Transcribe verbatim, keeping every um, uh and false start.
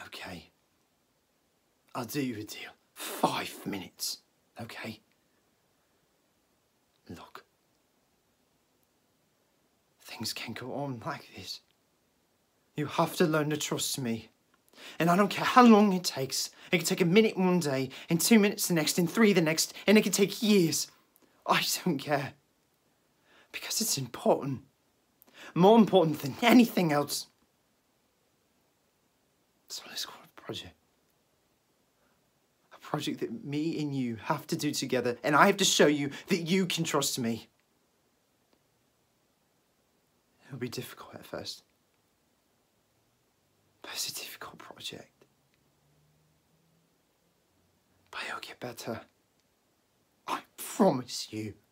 Okay. I'll do you a deal. Five minutes, okay? Look. Things can't go on like this. You have to learn to trust me. And I don't care how long it takes. It can take a minute one day, and two minutes the next, and three the next, and it can take years. I don't care. Because it's important. More important than anything else. So let's call it a project. A project that me and you have to do together, and I have to show you that you can trust me. It'll be difficult at first. But it's a difficult project. But it'll get better. I promise you.